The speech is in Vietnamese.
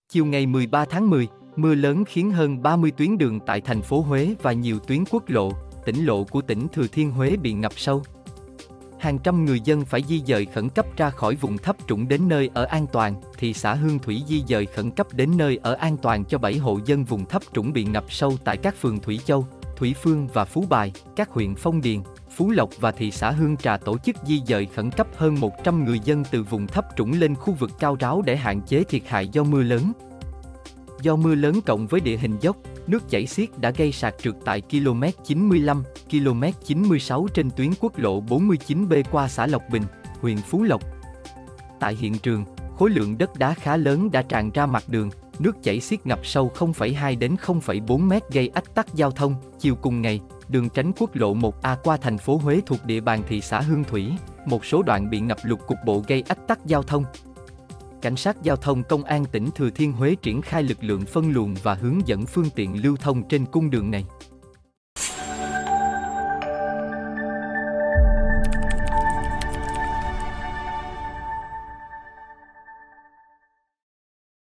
Chiều ngày 13 tháng 10, mưa lớn khiến hơn 30 tuyến đường tại thành phố Huế và nhiều tuyến quốc lộ, tỉnh lộ của tỉnh Thừa Thiên Huế bị ngập sâu. Hàng trăm người dân phải di dời khẩn cấp ra khỏi vùng thấp trũng đến nơi ở an toàn. Thị xã Hương Thủy di dời khẩn cấp đến nơi ở an toàn cho 7 hộ dân vùng thấp trũng bị ngập sâu tại các phường Thủy Châu, Thủy Phương và Phú Bài. Các huyện Phong Điền, Phú Lộc và thị xã Hương Trà tổ chức di dời khẩn cấp hơn 100 người dân từ vùng thấp trũng lên khu vực cao ráo để hạn chế thiệt hại do mưa lớn. Do mưa lớn cộng với địa hình dốc, nước chảy xiết đã gây sạt trượt tại km 95, km 96 trên tuyến quốc lộ 49B qua xã Lộc Bình, huyện Phú Lộc. Tại hiện trường, khối lượng đất đá khá lớn đã tràn ra mặt đường, nước chảy xiết ngập sâu 0,2 đến 0,4 mét gây ách tắc giao thông. Chiều cùng ngày, đường tránh quốc lộ 1A qua thành phố Huế thuộc địa bàn thị xã Hương Thủy, một số đoạn bị ngập lụt cục bộ gây ách tắc giao thông. Cảnh sát giao thông công an tỉnh Thừa Thiên Huế triển khai lực lượng phân luồng và hướng dẫn phương tiện lưu thông trên cung đường này.